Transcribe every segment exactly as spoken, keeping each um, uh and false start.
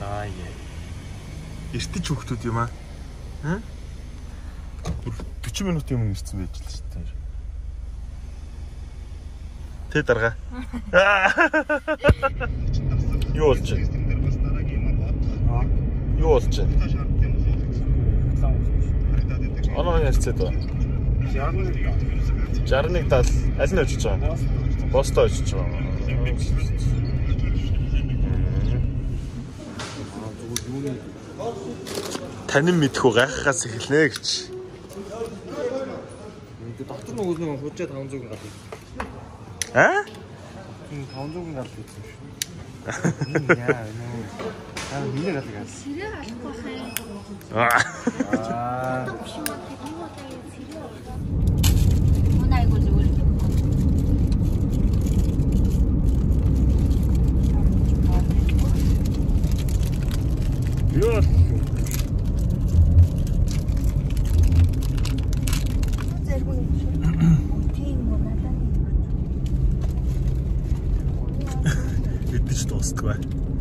Аа яа. Эртэж хүүхдүүд юм аа. Хм? forty минутын өмнө ирсэн байж л шүү дээ. Тэ дарга. Юу болж байна? Юу болж байна? Оноо ярьцээд ба. sixty-one тал аль нь очиж байгаа? Бостой очиж байгаа. Танин мэдхүү гайхахаас эхэлнэ гэж. Доктор нөгөө нэг хужаа five hundred гал. Аа? five hundred гал гэсэн шүү. Яа, нөө. Аа, миний гал гал. Сэрээ алахгүй хаа. Аа. Унайгуу зүгээр. Юу? Идэж дуустгаа.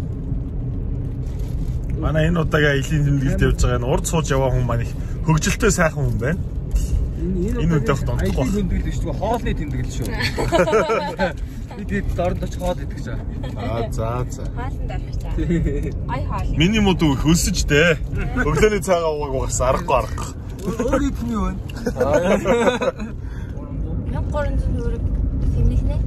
Манай энэ удаагаа илийн тэмдэглэлд явж байгаа нь урд сууж яваа хүн маань их хөгжилтэй сайхан хүн байна. Энэ үдэх донтохгүй. Айлын тэмдэглэл шүү дээ. Хоолны тэмдэглэл шүү. Би тэгээд дорнд оч хоол идэх гэж байгаа. Аа за за. Хаалтанд орох чаа. Гай хоол. Миний мод их өсөж дээ. Өглөөний цайгаа уугааг угаас арахгүй арахгүй. Өөр идэх юм байна. one thousand three hundred хэмнэлнэ.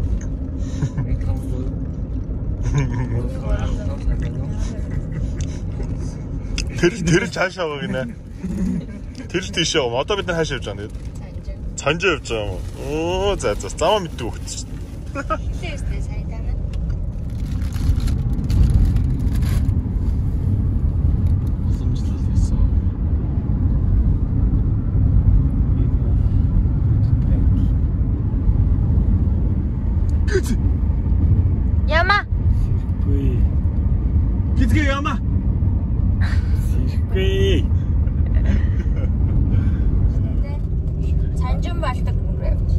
Тэр тэр цаашаа байгаа гинэ. Тэр л тийш яваа. Одоо бид нар хаашаа явж байгаа юм тэгээд. Цанжаа явж байгаа юм. Оо за за. Замаа мэддэг өгч. Тэстэй сайдаа мэн. Уламжлал хийсэн. Яма. Гүй. Гизгэ яма. Сэрхгүй. Санжин балдаг мөр явж.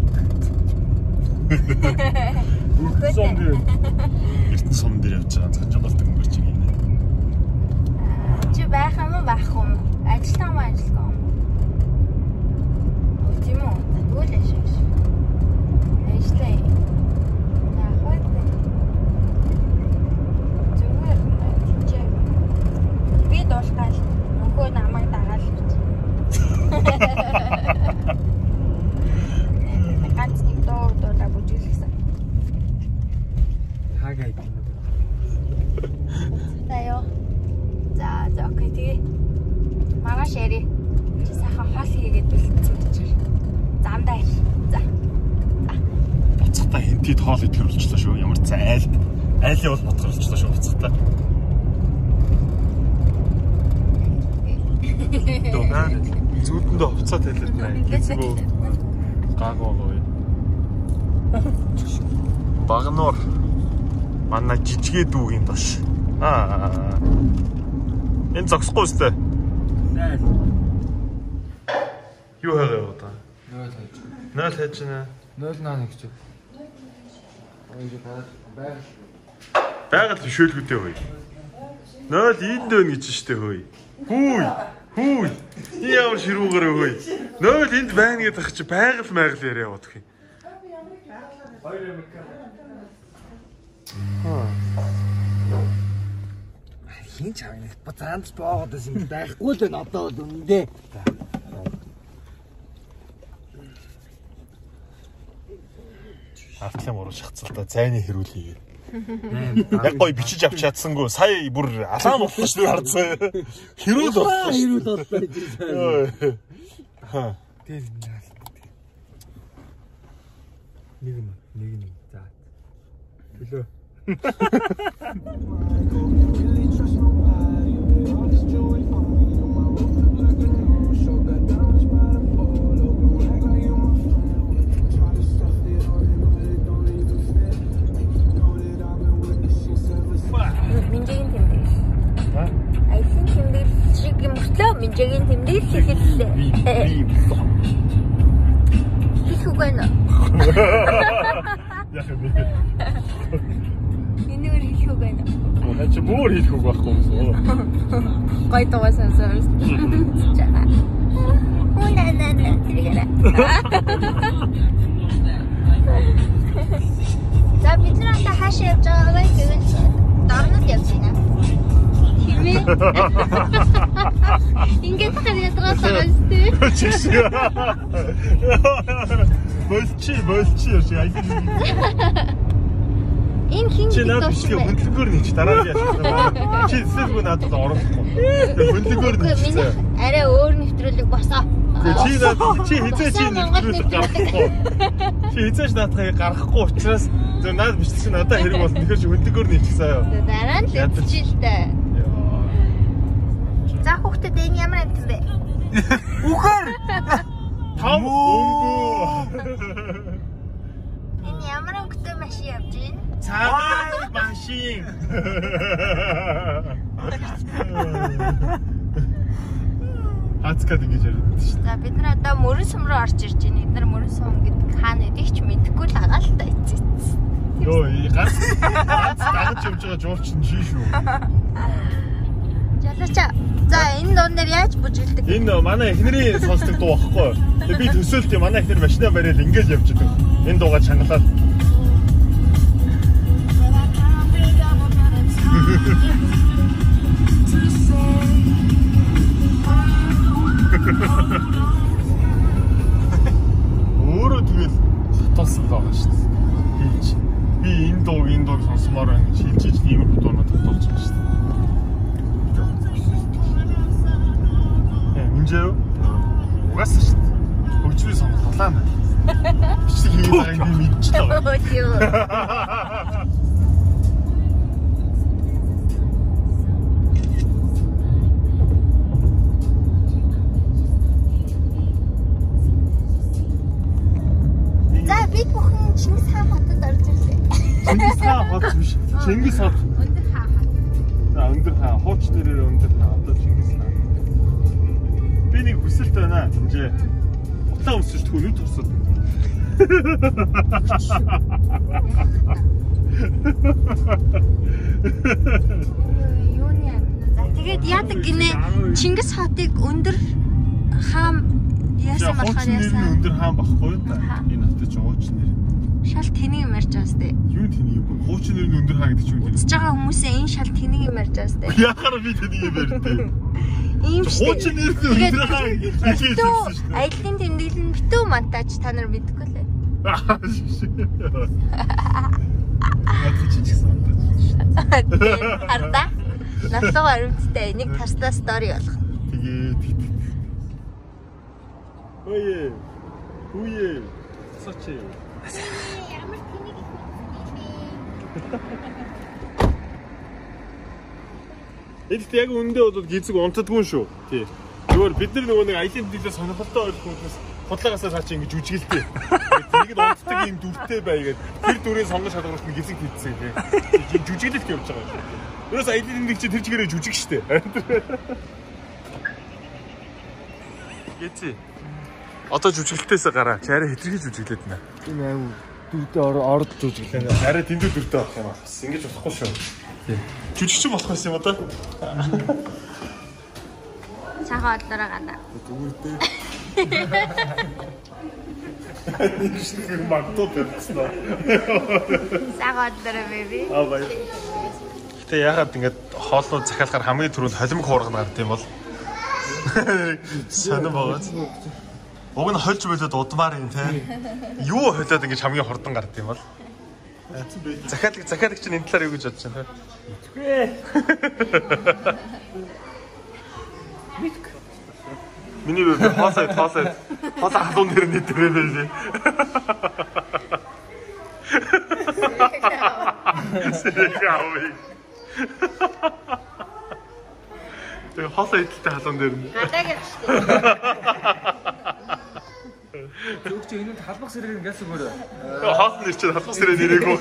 Эртэн сум дээр явж байгаа. Санжин болдог мөр чиг юм. Чи байх юм уу байхгүй юм? Ажилтан маа ажилтан юм. Үгүй тийм үү? Тэгвэл ашиг. Ажлаа. Дуултал нөгөө намайг дагаал гэж. Ганц нэг доо дуулаа бүжиглсэн. Хаагаа идэв. Таяа. За за окей тэгээ. Магаш яри. Чи сайхан хоол хийгээд бэлдсэн гэж. Замдаа ир. За. Буцахтаа хэнтийд хоол идэх болчихлоо шүү. Ямар цай айл. Айлын бол бодгор болчихлоо шүү буцахтаа. Донаа зүудэндээ хувцас хэлээд байна. Гизгөө гаагаагаа. Багнуур манай жижигээ дүүгийн дош. Аа. Энэ зогсохгүй үстэй. Наа. Юу хараа удаа? Нөл хайж. Нөл хайж нэ. Нөл наа нэг ч. Ой яг байг. Байгаль бишүүлгүүтэй хөөе. Нөл энд байна гэж штэ хөөе. Хүй. Хүй. Яавар ширүүгээрээ хөөе. Нөл энд байна гэдэг чи байгаль майгал яриа яваад гэх юм. Хин ч авах нэг бацаанд боогод байсан юм байхгүй л байна одоо бол үндэ. Артлын уруу шахацлаа зайны хэрүүлээ. Яг гоё бичиж авч чадсангүй сая бүр алаан боллоо шүү дээ хардсан. Хэрүүл боллоо. Хэрүүл боллоо. Ха. Тэр нэг нэг нэг нэг за. Билүү. Минжигийн тэмдэглэл. Ха? Айсын тэмдэглэл шиг юм өглөө минжигийн тэмдэглэл хийхэлээ. Хис үгэн. Яг юм. Энэ үр хис үгэн. Чи бүр хийх үг байхгүй юм уу? Гой дугаа сонсоорс. Оо на на на тэрийгээрээ. За бид нар одоо хаашаа явж байгаа вэ гэвэл дорнод явж байна. Химээ. Ингээд хэрэг ядраас байгаа сте. Болчи, болчи яа яа. Энэ хин чи надад чи хөндлөгөөр нээч дараа нь яах. Чи эсэлгүй надад орохгүй. Хөндлөгөөр нээч. Арай өөр нэвтрүүлэг босоо. Чи надад чи хизээ чи нэвтрүүлэг гаргахгүй. Чи хизээш наадахыг гаргахгүй учраас зөв надад бичсэн надад хэрэг бол тэгэхээр чи хөндлөгөөр нээч гэсэн аа. Дараа нь л хэлчихэлтэй. За хүүхдэд энэ ямар амт бэ? Үхэр. Там өнгөө. Энэ ямар өнгөтэй машин явж байна? Цагаан машин. Хацкад ингэж яриад шүү. За бид нар одоо мөрөн сум руу орж ирж байна. Бид нар мөрөн сум гэдэг хаана гэдгийг ч мэдэхгүй л байгаа л та эцэц. Йоо, ганц ганц дагаж явж байгаа жуулчин ший шүү. Жалача. За энэ дуун дээр яаж бүжгэлдэг? Энэ манай эхнэрийн сонсдог дуу багхгүй. Тэгээ би төсөөлт юм манай эхнэр машинаа бариад ингэж явж идэг. Энэ дуугаа чангалаад. Өөрөө тэгэл хатуулсан байгаа шүү дээ. Хийж. Би энэ дууг энэ дууг сонсомоор байна гэж хэлж иж ийм дуунууд хатуулж байгаа шүү дээ. Үнжээ. Угаасаа шүү дээ. Хөгжмийн сонголт дулаан байна. Бичиг хийгээд байгааг би мэдчихлээ. За бид бүхэн Чингис хаан хотод орж ирлээ. Чингис хаан хот биш. Чингис хот. Өндөр хаан хот. За өндөр хаан, хууч нэрээр өндөр хаан. Одоо Чингис хаан. Би нэг хүсэлт байна. Хэмжээ. Утлаа өмсөж тгөө нүд тусаад. Юуны амт. За тэгээд яадаг гинэ Чингис хотыг өндөр хаан яасан болохоор яасан. Өндөр хаан багхгүй юу та. Энэ хотод ч хууч нэр. Шал тэнийг юм ярьж байгаа сте. Юу тэнийг юм бэ? Хууч нэр нь өндөр хаан гэдэг чинь юу? Үзэж байгаа хүмүүсээ энэ шал тэнийг юм ярьж байгаа сте. Яхаар би тэнийг юм ярьдээ. Ийм шүү. Хууч нэр нь өндөр хаан гэж хэлсэн шүү дээ. Аяллаа тэмдэглэл нь битүү монтаж та нар мэдгүй лээ. Аа шиш. Надад чи чигсэн монтаж. Харда. Наслуу аримттай нэг тастаа стори болох. Тэгээд Ое. Үе. Сочи. Ямар тэнийг их Эд яг үндэ бол гизэг унтдаггүй шүү. Тий. Зүгээр бид нар нөгөө нэг аялын тэмдэглэлээ сонирхолтой ойлгохоос худлаагаасаа цаа чи ингэж үжгэлтэй. Тэгэд унтдаг юм дүртэй байгаад тэр дүрээ сонгож шалгаруулах нь гизэг хийцээ тий. Жүжиглэлт явж байгаа шүү. Ерөөс аялын тэмдэглэл чи тэр чигээрээ жүжиг штэ. Гэцээ. Одоо жүжиглэлтээс гараа. Чи арай хэтэрхий жүжиглээд байна. Энэ аюу дүрдээ орд жүжиглээ. Арай дэндүү дүртэй болох юм аа. Бас ингэж болохгүй шүү. Тий. Жүжигчин болох байсан юм одоо. Цаахан одлороо гана. Дүрдээ. Нэг шиг магтуу байсан. Цаахан одлороо бэби. Аа баяр. Гэтэ яагаад ингэж хоолнууд захиалахаар хамгийн түрүүнд холимог хуургана гард юм бол. Сонирн байгааз. Уг нь хольж болоод удмаар юм те. Юу холиод ингэж хамгийн хурдан гард юм бол. Захиалга захиалгач чинь энэ талаар юу гэж бодож байна те? Мэдгүй. Миний бие хоосой хоосой хоосой халуун нэр нь дээрээ байлээ. Сэрэгаавэ. Тэгээ хоосой идэлтэй халуун дээр нь. Гадаг явчихсан. Зүг чи энэ халбах сэрэг ингээс өгөөрэй. Хоос нэр чинь халбах сэрэг нэрээгүй.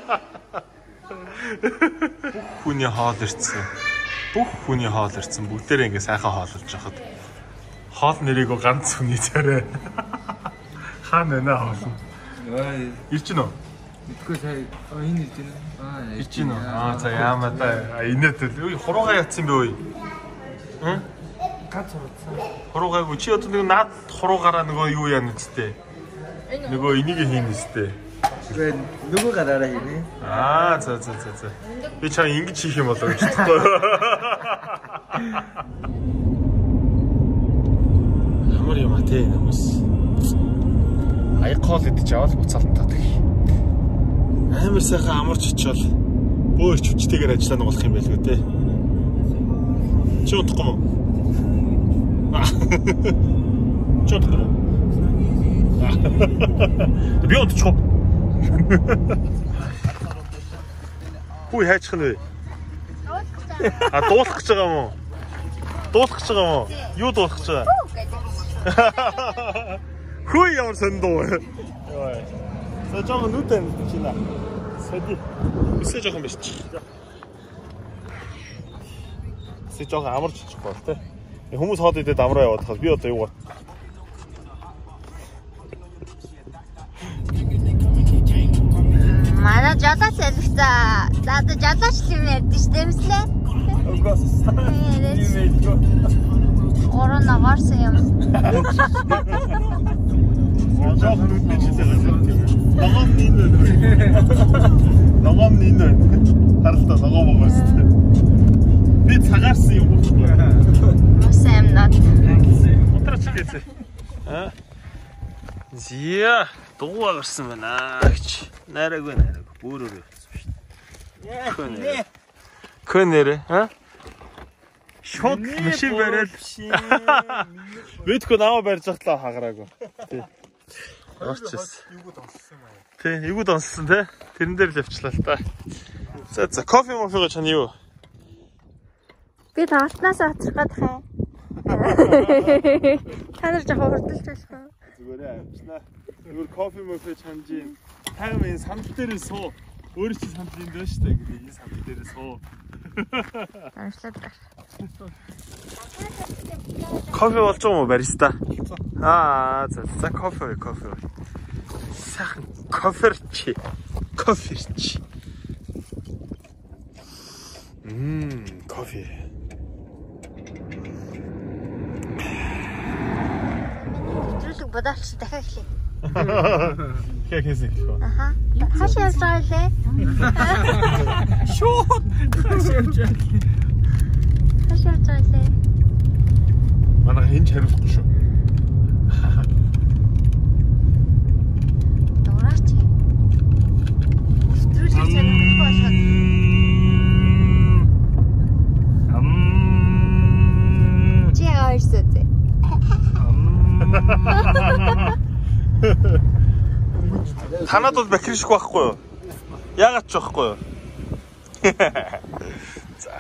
Бүх хүний хоол ирцэн. Бүх хүний хоол ирцэн. Бүгдээрээ ингээ сайхан хоололж яхад. Хоол нэрээгүй ганц хүний царай. Хаана нэ хоол. Ирж гинөө. Итгэл сая энэ ирж байна. Аа ирж байна уу? Аа за яамаа та инээдэл. Үй хуруугаа ятсан бэ үй? Хм? ганц урдсан. Хуруугаагүй чи одоо нэг наад хуруугаараа нөгөө юу яана үстэй. Нөгөө энийг хийнэ үстэй. Тэгээд нөгөө гараараа хийнэ. Аа за за за за. Би чам ингэж хийх юм болоо гэж бодсон. Ямар юм а тий хүмүүс. Айкол идэж аваад буцаалтан татах. Амар сайхан амарч очивол бөөрч хүчтэйгээр ажиллана болох юм байлгүй те. Чи удахгүй мó? Чи удахгүй мó? Би удахгүй. Хүй хайчих нь вэ? А дуулах гэж байгаа юм уу? Дуулах гэж байгаа юм уу? Юу дуулах гэж байгаа? Хүй ямар сондоо. Яа. За жоо нүдэн чина. Сэди. Үсээ жоохон биш чи. Үсээ жоохон амарч чихгүй те. Хүмүүс хоод идээд амраа яваад хаа би одоо юугаар. Манай жолооч солигцаа. За одоо жолооч юм ярьдэн ш дэмслээ. Угаас. Орон нагарсан юм. Жаахан нүдний чилээ. Ногоом нин байна. Ногоом нин байна. Харалтаа ногоом байгаас тээ. Би цагаарсан юм уу? Мос амнаад. Утраач гээсэ. Аа. Зия дугуй гарсан байна гэж. Найраагүй найраагүй. Бөөрөөр явсан шүү дээ. Көнэ. Көнэрэ, аа? Шот машин бариад. Видко наваа барьж захлаа хагараагүй. Тий. Орчс. Юуг донссон юм аа. Тий, юуг донссон те. Тэрэн дээр л явчлаа л та. За за кофе мофего чань юу? Би таалтнаас очих гэдэг юм. Та нар жоохон хурдалж байна. Зүгээрээ авчнаа. Зүгээр кофе мофе чанжийн. Тайм энэ сандал дээрээ суу. Өөрөө чи сандал энэ дэвш штэ гэдэг энэ сандал дээрээ суу. Амшлаад гар. Кофе болж байгаа юм уу бариста? Аа за за кофе кофе. Сайхан коферчи. Коферчи. Мм, кофе. Өдрөлөг бодоолч дахиад эхлэе. Хэ хэсэг шүү. Аха. Хашаа явж байгаа лээ. Шууд. Хашаа явж байгаа. Хашаа явж байгаа лээ. Манай хинж хариулахгүй шүү. Дураач. Өдрөлөг санахгүй болоод. Ам. Чи яарсаа зэ. Танад бол бактеришгүй байхгүй юу? Яагаад ч байхгүй юу? За.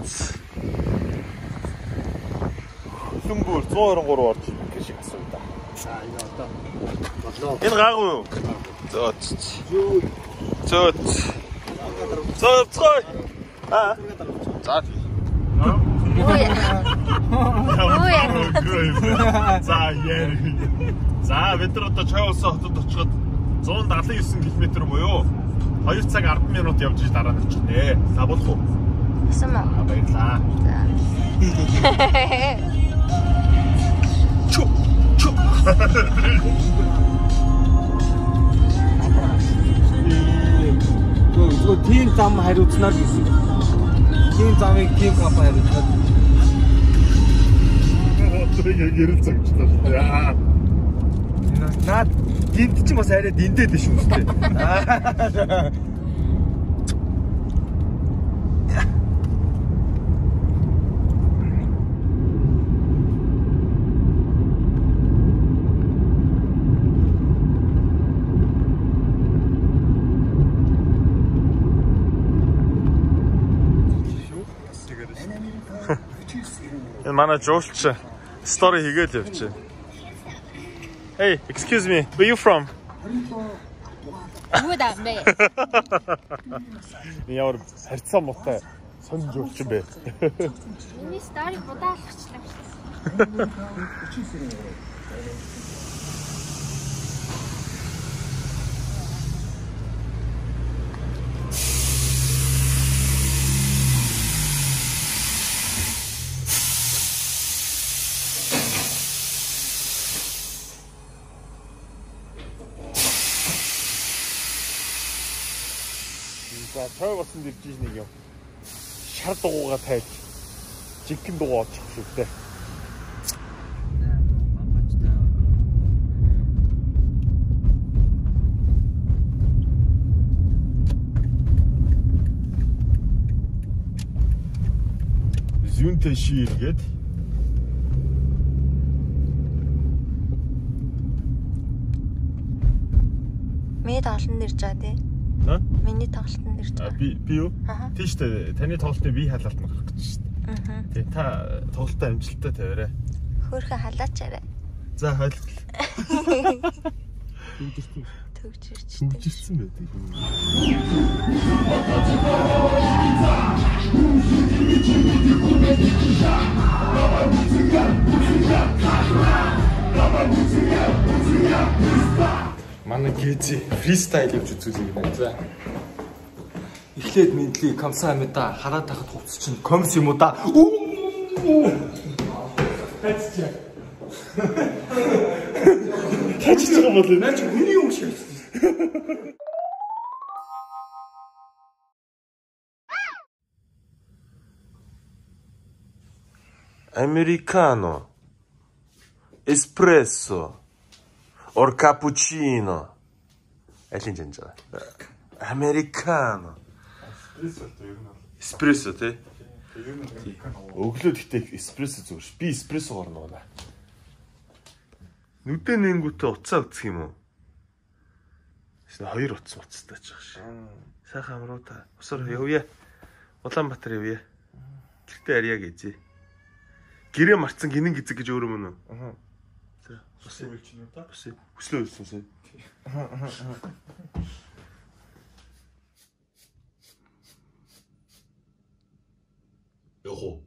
Дүнгүүр one oh three орж бактеришиг асуу да. Аа энэ одоо бодлоо. Энэ гаагүй юу? Зөөц. Зөөц. Зөөц. Аа. За. Ой. Ой. За яа. За бид нар одоо Чавсан хотод очиход one seventy-nine км буюу two цаг ten минут явж иж дараа нь очих нэ. За болох уу? Асам уу? Баярлаа. За. Чу чу. Гөө тийм зам хариуцнаар гэсэн. Тийм замыг тийм компани хариуцнаар. Тэрийг гэрэл цагчлаа. Яа. Наад гинт чинь бас арай дэндээд биш үү те. Энэ манай жуулч стори хийгээл явчих. Hey, excuse me. Where you from? Юу даа бэ? Яар харьцаа муутай сонь жуулч юм бэ. Миний стори будаалгачлаа. цай басан дэрж нэг юм. Шар дугуугаа тайлж жигэн дугаа очих шүү дээ. Зүүнтэй шийлгээд Миний тоглолтод ирж байгаа тий. Аа? Миний тоглолтод ирж байгаа. Би би юу? Тийм шүү дээ. Таны тоглолтын бие халаалт нь гарах гэж шүү дээ. Аа. Тий та тоглолтоо амжилттай тавиарай. Хөөхө халаачаарай. За хойлол. Төгжирсэн. Төгжирч. Төгжирсэн байдаг. Манай гизи фристайл хийж үзүүлээ гэнэ. За. Эхлээд мэдлий комса амида хараад тахад хувцс чинь комс юм уу да. Хайцчаа. Хайчиж байгаа юм бол наач хүний юм шиг. Americano, espresso, or cappuccino. Алин жанж байгаа. Americano. Espresso гэдэг юм уу? Espresso тий. Өглөө гэхдээ эспрессо зүгээр. Би эспрессо горно байна. Нүдэн нэнгүүтээ уцаа үцэх юм уу? Хоёр утас уцтай ч байгаа шээ. Сайхан амруу та. Усаар явъя. Улаанбаатар явъя. Гэртээ арьяа гэзээ. Гэрээ марцсан гинэн гизэг гэж өөрөө мөн үү? Аа. За, усаа үлчнэ та. Усаа. Хүслөө үлсэн. Йохо.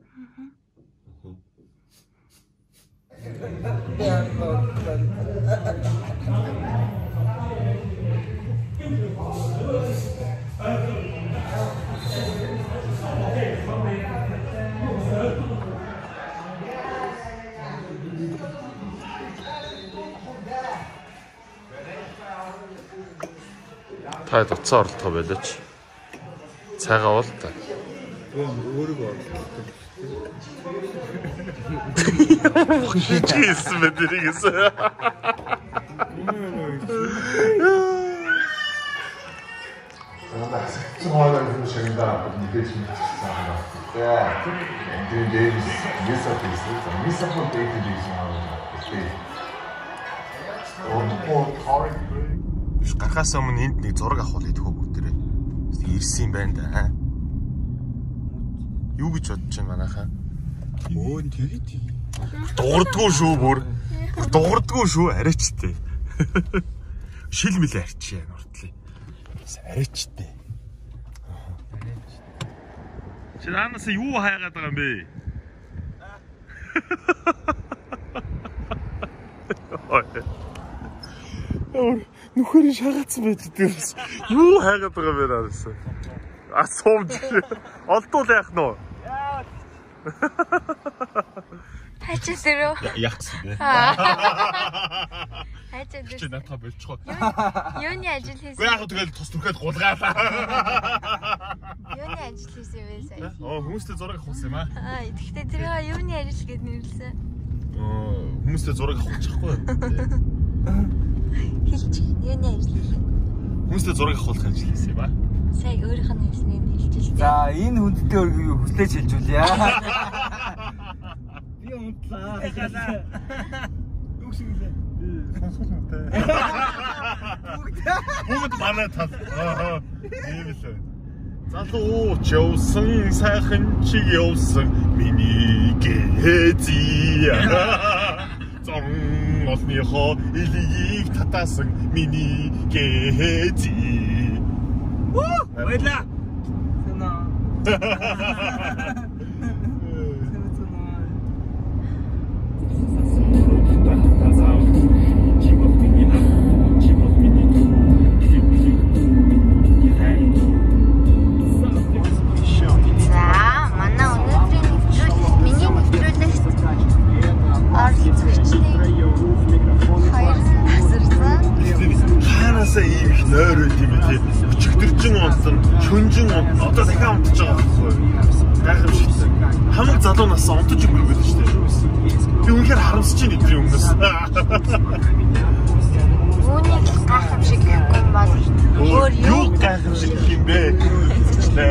Та дуцаа оролдох байлаач. Цайгаа уул та. Өөрийгөө хийсэн мэт дэрийгээс. Цаавал юм шиг даа мэдээж мэдчихсэн байна. Тэгээд дээрс мессеж хийсэн. Мессеж дэйт хийсэн аа. Гарахаас өмнө энд нэг зураг авах болъё төхөө бүгдээрээ. Ирсэн юм байна да. Юу гэж бодож байна манайхаа? өө тэгээд дуурдгүй шүү бүр. Дуурдгүй шүү арайчтэй. Шил мэл арчи яа нуртлаа. Арайчтэй. Чи наанаас юу хайгаад байгаа юм бэ? Өө нүхэрийн шагаацсан байж дээрс. Юу хайгаад байгаа юм бэ наанаас? А сумж. Олдвол яах нь вэ? Хайчаа дөрөө. Яахсан бэ? Хайчаа дөрөө. Чи натаа болчихоо. Юуны ажил хийсэн? Уу яг тэгэл тус түрхээд гулгаалаа. Юуны ажил хийсэн вэ сая? Оо хүмүүстэй зураг авах юм аа. Аа, тэгэхдээ тэрийг юуны ажил гэж нэрлсэн? Оо хүмүүстэй зураг авчихгүй. Хэлчих. Юуны ажил хийсэн? Хүмүүстэй зураг авах ажил хийсэн юм аа. Сая өөрийнх нь хэлснийг хэлчихлээ. за энэ хүндтэй хүлээж хэлжүүлье. Би унтлаа. Юу шиг лээ. Сонсгол нүтэй. Бүгд манай тал. Аа. Тийм л. Залууч явсан сайхан чи явсан миний гэзий. Зон олныхоо илийг татаасан миний гэзий. Оо, баярлаа. Хаанасаа ийм их нойр байт юм бэ? Өчигдөржин онсон залуунаас онтож өгөх байл шүү дээ. Тэг үнэхээр харамсаж байна эдний өмнөөс. Үүнийг гайхамшиг гэхгүй юм бол өөр юу гайхамшиг гэх юм бэ? Хэвчлээ.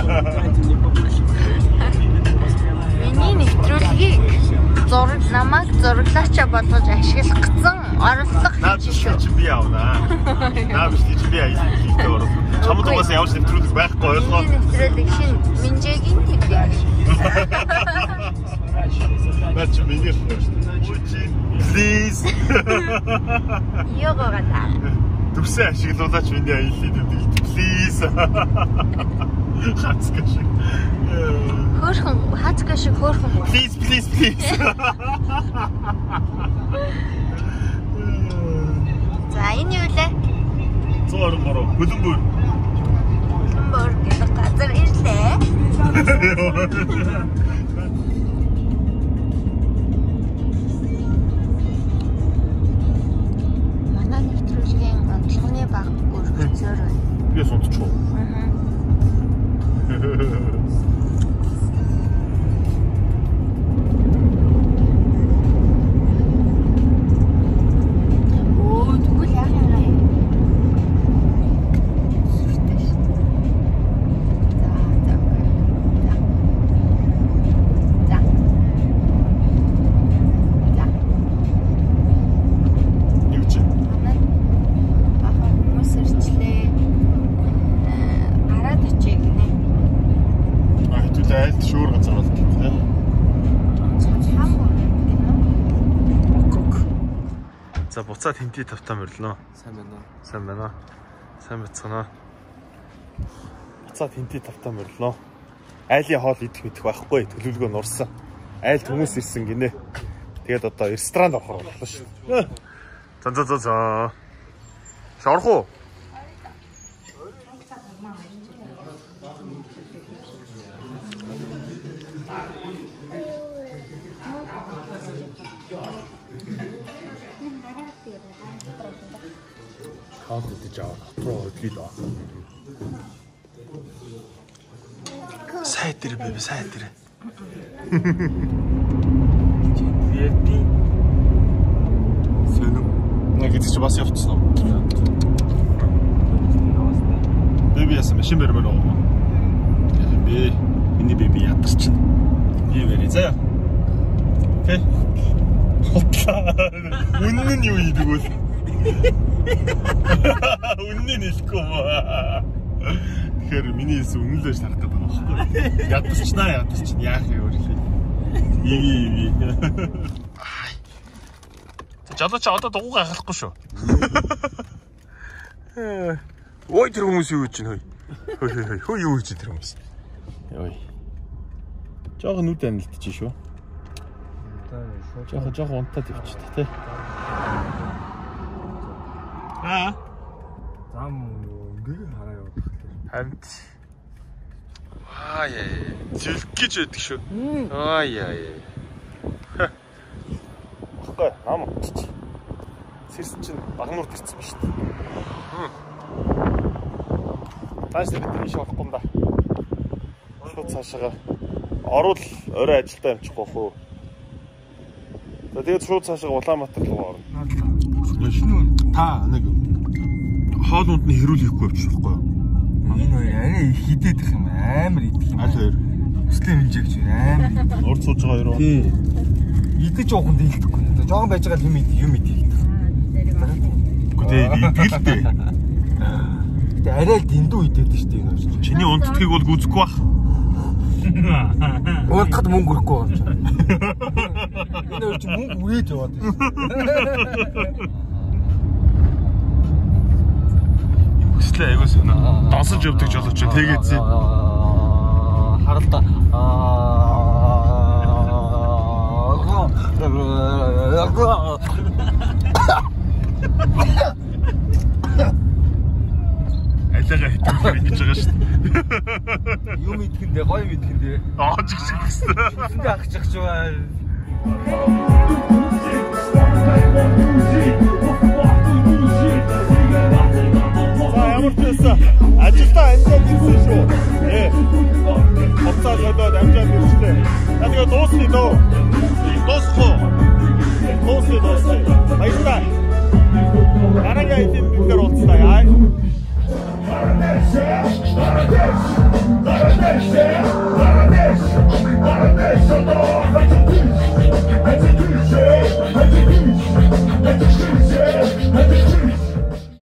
Миний нэвтрүүлгийг зураг намайг зураглаачаа болгож ашиглах гэсэн оролдлого хийж шүү. Чи би явнаа. Наад чи би аяа орол. Чамд угаас явж нэвтрүүлэг байхгүй ойлгоо. Нэвтрүүлэг шин Минжэгийн тэг яаш. Бач миний please. Йогогата. Түвсэн ашиглуулаач миний аяа please. Хацкаш. Хөөрхөн хацкаш хөөрхөн. Please please please. За энэ юу лээ? Зураг мөрөө хөлбөр. Хөлбөр гэдэг газар ирлээ. Манай нэвтрүүлгийн онцлогны баг өргөцөөр байна. Би сонцчихоо. Аа. За буцаад хинти тавтаа мөрлөнө. Сайн байна уу? Сайн байна. Сайн бацгаана. Буцаад хинти тавтаа мөрлөнө. Айлын хоол идэх мэдэх байхгүй. Төлөвлөгөө нурсан. Айл хүмүүс ирсэн гинэ. Тэгээд одоо ресторанд орох боллоо шүү. За за за за. Шорох уу? Хаад идэж аваа. Руу идлээ даа. Сайд дээр бэбэ, сайд дээр. Яти. Сэнэ. Нэг идэж бас явцсан уу? Бэби ясан машин бэрмэр оо. Би миний бэби ятарч. Би бэрээ заяа. Окей. Үнэн нь юу идэг вэ? Үнэн нь хэлэхгүй маа. Тэгэхээр миний хэлсэн үнэлж харах гэдэг байна байхгүй. Ядчихнаа ядчих яах юм өөрхий. Иви иви. Жадаач одоо дугуй гахахгүй шүү. Ой тэр хүмүүс юу гэж байна хөөе. Хөөе хөөе хөөе юу гэж тэр хүмүүс. Ой. Жохо нүд амилтчих шүү. Жохо жохо унтаад явчих тий. Аа. Зам ингээ хараа явах хэрэгтэй. Хамт. Аа яа. Зүлх гэж байдаг шүү. Аа яа яа. Баггүй нам утчих. Сэрсэн чинь багнуур төрсөн ба шүү дээ. Тааш бидний шохгүй юм да. Шууд цаашаа орвол орой ажилдаа явчихгүй хөө. За тэгээд шууд цаашаа Улаанбаатар руу орно. Шинэ та нэг хоолунд нь хэрүүл хийхгүй явчих байхгүй юу? Энэ хоёр арай их хидээд их юм амар идэх юм. Аль хоёр? Өслөө хэмжээгч амар. Урд сууж байгаа хоёр. Тий. Идэж жоохонд дийлдэхгүй. Жохон байж байгаа юм юм идэх. Үгүй дээ, идэл дээ. Тэгээ арай дэндүү идээд шүү дээ энэ хоёр. Чиний унтдгийг бол гүзэхгүй бах. Унтахад мөнгө өрөхгүй болж байгаа. Энэ хоёр чи мөнгө үрээж яваад байна. Өслөө айгуу сонь. Донсож явдаг жолооч тэгээд зээ. Харалта. Айлгаа хитүүлэр ингэж байгаа шүү дээ. Юм идэхэндээ гоё идэхэндээ. Аа чиг чиг гэсэн. Энд ахчих ч бай. За ямар ч байсан ажилдаа амжаад ирсэн шүү. Ээ. Хоцоо бодоод амжаад ирсэн. За тэгээ дуусны дөө. Дуусгүй. Дуусны дуусны. Баярлалаа. Дараагийн айдын битээр уулзлаа яа.